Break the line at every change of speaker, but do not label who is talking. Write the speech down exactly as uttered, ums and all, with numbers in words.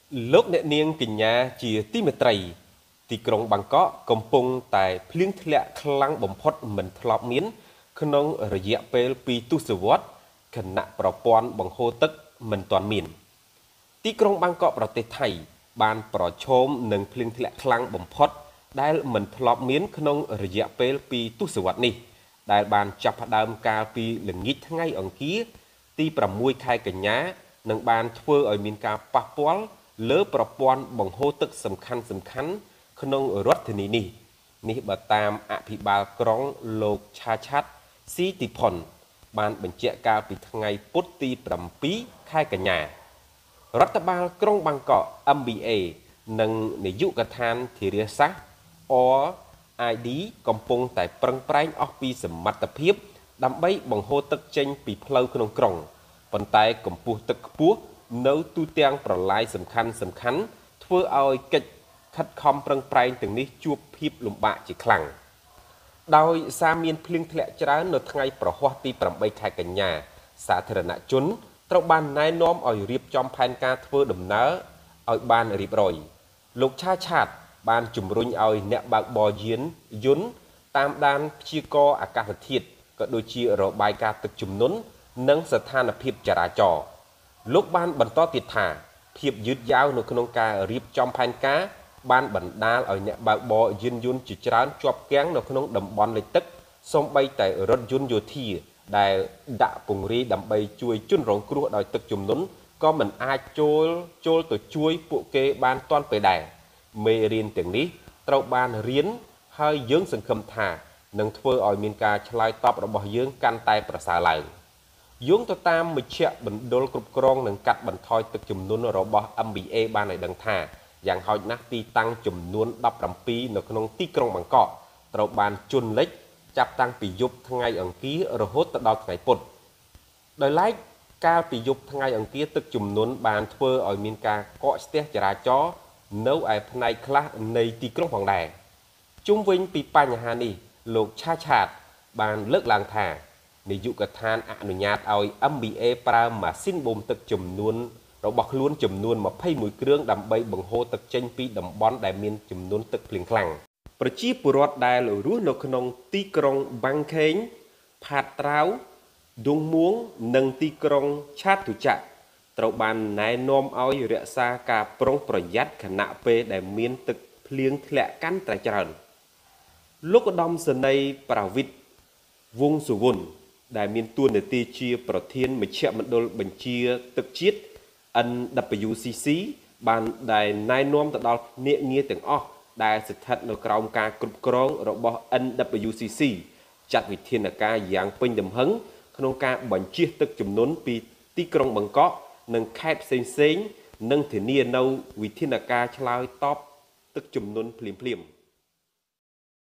Lúc nệ niên kinh nhà chỉ tí mệt trầy, thìក្រុងបាងកកកំពុងតែភ្លៀងធ្លាក់ខ្លាំងបំផុតមិនធ្លាប់មានក្នុងរយៈពេលពីរទសវត្សរ៍ខណៈប្រព័ន្ធបង្ហូរទឹកមិនទាន់មានទីក្រុងបាងកកប្រទេសថៃបានប្រឈមនឹងភ្លៀងធ្លាក់ខ្លាំងបំផុតដែលមិនធ្លាប់មានក្នុងរយៈពេលពីរទសវត្សរ៍នេះដែលបានចាប់ផ្ដើមកាលពីល្ងាចថ្ងៃអង្គារទីប្រាំមួយខែកញ្ញានិងបានធ្វើឲ្យមានការប៉ះពាល់លើប្រព័ន្ធបង្ហូរទឹកសំខាន់សំខាន់ក្នុងរដ្ឋធានីនេះនេះបើតាមអភិបាលក្រុងលោកឆាឆាត់ស៊ីទីផុនបានបញ្ជាក់កាលពីថ្ងៃពុធទីប្រាំពីរខែកញ្ញារដ្ឋបាលក្រុងបាងកក អឹម ប៊ី เอ និងនាយកដ្ឋានធារាសាស្ត្រ អ អាយ ឌី កំពុងតែប្រឹងប្រែងអស់ពីសមត្ថភាពដើម្បីបង្ហូរទឹកចេញពីផ្លូវក្នុងក្រុងប៉ុន្តែកម្ពស់ទឹកខ្ពស់នៅទូទាំងប្រឡាយសំខាន់សំខាន់ធ្វើឲ្យកិច្ចខិតខំប្រឹងប្រែងទាំងនេះជួបភាពលំបាកជាខ្លាំងដោយសារមានភ្លៀងធ្លាក់ច្រើននៅថ្ងៃប្រហ័សទីប្រាំបីខែកញ្ញាសាធារណជនត្រូវបានណែនាំឲ្យរៀបចំផែនការធ្វើដំណើរឲ្យបានរៀបរយលោកឆាឆាតបានជំរុញឲ្យអ្នកបើកបរយានយន្តតាមដានព្យាករណ៍អាកាសធាតុក៏ដូចជារបាយការណ៍ទឹកជំនន់និងស្ថានភាពចរាចរណ៍លោកបានបន្តទៀតថាភាពយឺតយ៉ាវនៅក្នុងការរៀបចំផែនការបានបណ្ដាលឲ្យអ្នកបើកបរយានយន្តជាច្រើនជាប់គាំងនៅក្នុងតំបន់លិចទឹកសូម្បីតែរថយន្តយោធាដែលដាក់ពង្រាយដើម្បីជួយជនរងគ្រោះដោយទឹកជំនន់ក៏មិនអាចចូលចូលទៅជួយពួកគេបានទាន់ពេលដែរមេរៀនទាំងនេះត្រូវបានរៀនហើយយើងសង្ឃឹមថានឹងធ្វើឲ្យមានការឆ្លើយតបរបស់យើងកាន់តែប្រសើរឡើងយោងទៅតាមមជ្ឈមណ្ឌលគ្រប់គ្រងនិងកាត់បន្ថយទឹកជំនន់របស់ អឹម ប៊ី เอ បានឲ្យដឹងថាយ៉ាងហោចណាស់ទីតាំងចំនួនដប់ប្រាំពីរនៅក្នុងទីក្រុងបាងកកត្រូវបានជន់លិចចាប់តាំងពីយប់ថ្ងៃអង្គាររហូតដល់ថ្ងៃពុធដោយឡែកកាលពីយប់ថ្ងៃអង្គារទឹកជំនន់បានធ្វើឲ្យមានការកកស្ទះចរាចរណ៍នៅឯផ្នែកខ្លះនៃទីក្រុងផងដែរជុំវិញពីបញ្ហានេះលោកឆាឆាតបានលើកឡើងថានាយកដ្ឋានអនុញ្ញាតឲ្យ អឹម ប៊ី เอ ប្រើម៉ាស៊ីនបូមទឹកចំនួនរបស់ខ្លួនចំនួនម្ភៃមួយគ្រឿងដើម្បីបង្ហូរទឹកចេញពីតំបន់ដែលមានចំនួនទឹកភ្លៀងខ្លាំងប្រជាពលរដ្ឋដែលរស់នៅក្នុងទីក្រុងបាងខេងផាតត្រាវឌុងមួងនិងទីក្រុងឆាតុចៈត្រូវបានណែនាំឲ្យរក្សាការប្រុងប្រយ័ត្នខណៈពេលដែលមានទឹកភ្លៀងធ្លាក់កាន់តែច្រើនលោកឧត្តមសេនីយ៍ប្រាវិតវង្សសុវណ្ណដែលមានតួនាទីជាប្រធានមជ្ឈមណ្ឌលបញ្ជាទឹកជាតិ អិន ដប៊្យូ ស៊ី ស៊ី បានដែលណែនាំទៅដល់ភ្នាក់ងារទាំងអស់ដែលស្ថិតនៅក្រោមការគ្រប់គ្រងរបស់ អិន ដប៊្យូ ស៊ី ស៊ី ចាត់វិធានការយ៉ាងពេញទំហឹងក្នុងការបញ្ជៀសទឹកជំនន់ពីទីក្រុងបាងកកនិងខេត្តផ្សេងៗនិងធានានៅវិធានការឆ្លើយតបទឹកជំនន់ភ្លាមៗ